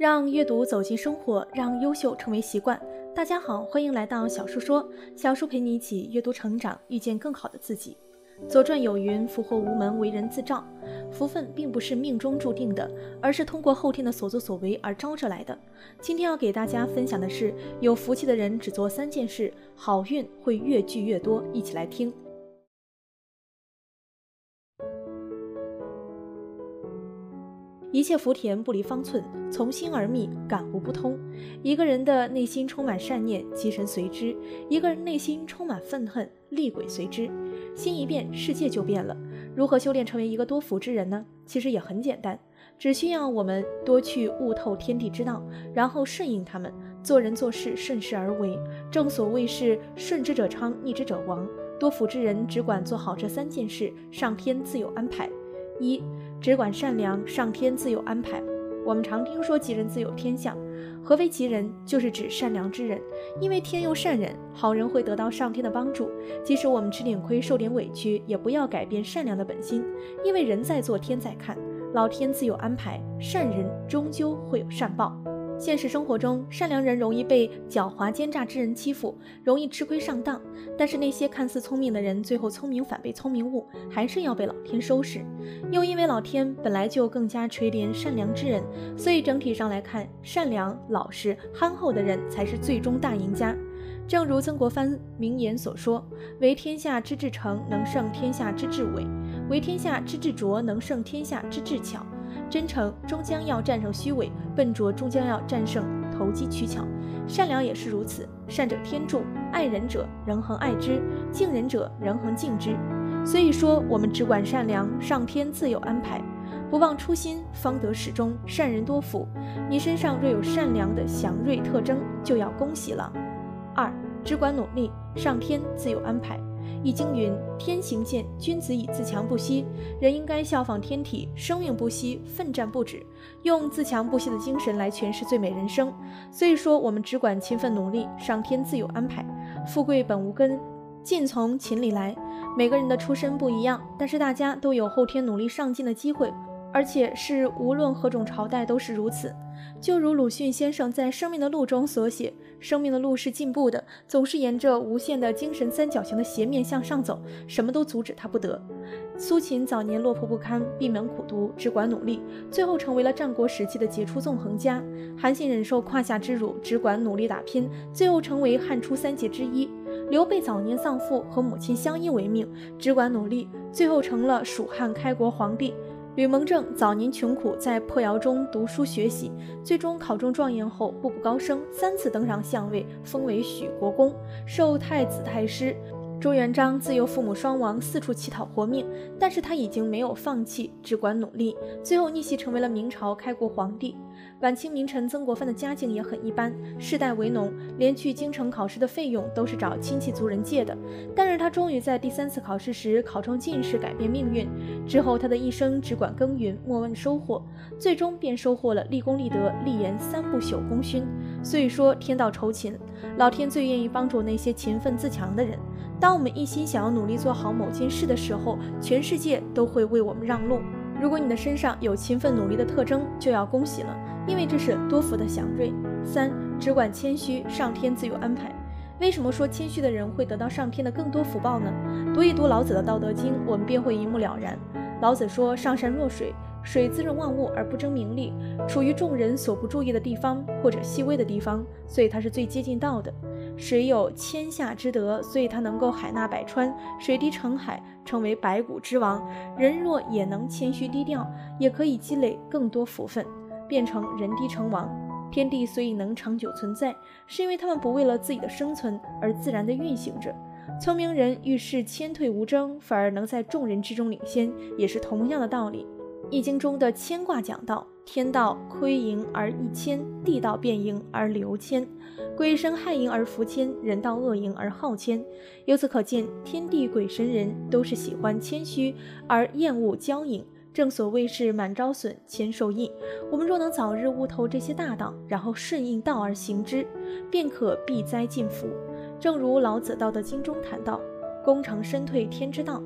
让阅读走进生活，让优秀成为习惯。大家好，欢迎来到小树说，小树陪你一起阅读成长，遇见更好的自己。左传有云：福祸无门，为人自照。福分并不是命中注定的，而是通过后天的所作所为而招着来的。今天要给大家分享的是，有福气的人只做3件事，好运会越聚越多。一起来听。一切福田不离方寸，从心而觅，感悟不通。一个人的内心充满善念，吉神随之；一个人内心充满愤恨，厉鬼随之。心一变，世界就变了。如何修炼成为一个多福之人呢？其实也很简单，只需要我们多去悟透天地之道，然后顺应他们，做人做事顺势而为。正所谓是顺之者昌，逆之者亡。多福之人只管做好这3件事，上天自有安排。1. 只管善良，上天自有安排。我们常听说吉人自有天相，何为吉人？就是指善良之人，因为天佑善人，好人会得到上天的帮助。即使我们吃点亏，受点委屈，也不要改变善良的本心，因为人在做，天在看，老天自有安排，善人终究会有善报。现实生活中，善良人容易被狡猾奸诈之人欺负，容易吃亏上当，但是那些看似聪明的人，最后聪明反被聪明误，还是要被老天收拾。又因为老天本来就更加垂怜善良之人，所以整体上来看，善良、老实、憨厚的人才是最终大赢家。正如曾国藩名言所说：为天下之至诚，能胜天下之至伪；为天下之至拙，能胜天下之至巧。真诚终将要战胜虚伪，笨拙终将要战胜投机取巧。善良也是如此，善者天助，爱人者人恒爱之，敬人者人恒敬之。所以说，我们只管善良，上天自有安排。不忘初心，方得始终，善人多福。你身上若有善良的祥瑞特征，就要恭喜了。2. 只管努力，上天自有安排。易经云：天行健，君子以自强不息。人应该效仿天体，生命不息，奋战不止，用自强不息的精神来诠释最美人生。所以说，我们只管勤奋努力，上天自有安排。富贵本无根，尽从勤里来。每个人的出身不一样，但是大家都有后天努力上进的机会，而且是无论何种朝代都是如此。就如鲁迅先生在《生命的路》中所写，生命的路是进步的，总是沿着无限的精神三角形的斜面向上走，什么都阻止他不得。苏秦早年落魄不堪，闭门苦读，只管努力，最后成为了战国时期的杰出纵横家。韩信忍受胯下之辱，只管努力打拼，最后成为汉初3杰之一。刘备早年丧父，和母亲相依为命，只管努力，最后成了蜀汉开国皇帝。吕蒙正早年穷苦，在破窑中读书学习，最终考中状元后步步高升，3次登上相位，封为许国公，授太子太师。朱元璋自幼父母双亡，四处乞讨活命，但是他已经没有放弃，只管努力，最后逆袭成为了明朝开国皇帝。晚清名臣曾国藩的家境也很一般，世代为农，连去京城考试的费用都是找亲戚族人借的。但是他终于在第3次考试时考中进士，改变命运。之后他的一生只管耕耘，莫问收获，最终便收获了立功立德立言3不朽功勋。所以说，天道酬勤，老天最愿意帮助那些勤奋自强的人。当我们一心想要努力做好某件事的时候，全世界都会为我们让路。如果你的身上有勤奋努力的特征，就要恭喜了，因为这是多福的祥瑞。3. 只管谦虚，上天自有安排。为什么说谦虚的人会得到上天的更多福报呢？读一读老子的《道德经》，我们便会一目了然。老子说：上善若水，水滋润万物而不争名利，处于众人所不注意的地方或者细微的地方，所以它是最接近道的。水有谦下之德，所以它能够海纳百川，水滴成海，成为百谷之王。人若也能谦虚低调，也可以积累更多福分，变成人低成王。天地所以能长久存在，是因为他们不为了自己的生存而自然地运行着。聪明人遇事谦退无争，反而能在众人之中领先，也是同样的道理。易经中的谦卦讲到：天道亏盈而益谦，地道变盈而流谦，鬼神害盈而福谦，人道恶盈而好谦。由此可见，天地鬼神人都是喜欢谦虚而厌恶骄淫。正所谓是满招损，谦受益。我们若能早日悟透这些大道，然后顺应道而行之，便可避灾尽福。正如老子《道德经》中谈到：功成身退天之道，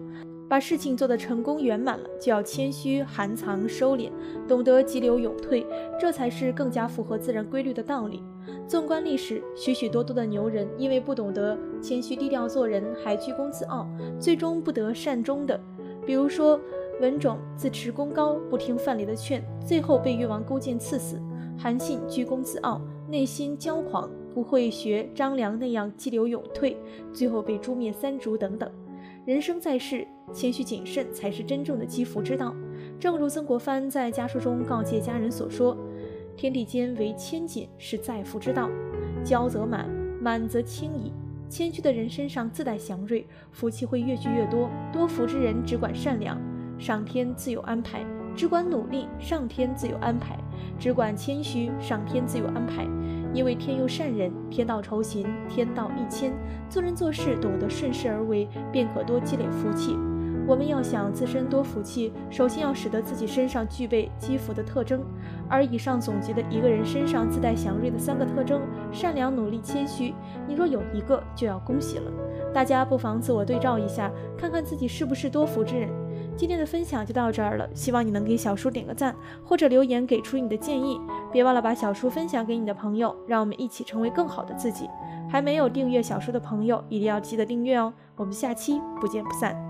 把事情做得成功圆满了，就要谦虚含藏收敛，懂得急流勇退，这才是更加符合自然规律的道理。纵观历史，许许多多的牛人因为不懂得谦虚低调做人，还居功自傲，最终不得善终的。比如说文种自持功高，不听范蠡的劝，最后被越王勾践刺死；韩信居功自傲，内心骄狂，不会学张良那样激流勇退，最后被诛灭三族等等。人生在世，谦虚谨慎才是真正的积福之道。正如曾国藩在家书中告诫家人所说：天地间唯谦谨是载福之道，骄则满，满则轻矣。谦虚的人身上自带祥瑞，福气会越聚越多。多福之人只管善良，上天自有安排；只管努力，上天自有安排；只管谦虚，上天自有安排。因为天佑善人，天道酬勤，天道益谦。做人做事懂得顺势而为，便可多积累福气。我们要想自身多福气，首先要使得自己身上具备积福的特征。而以上总结的一个人身上自带祥瑞的3个特征：善良、努力、谦虚。你若有一个，就要恭喜了。大家不妨自我对照一下，看看自己是不是多福之人。今天的分享就到这儿了，希望你能给小叔点个赞，或者留言给出你的建议。别忘了把小叔分享给你的朋友，让我们一起成为更好的自己。还没有订阅小叔的朋友，一定要记得订阅哦。我们下期不见不散。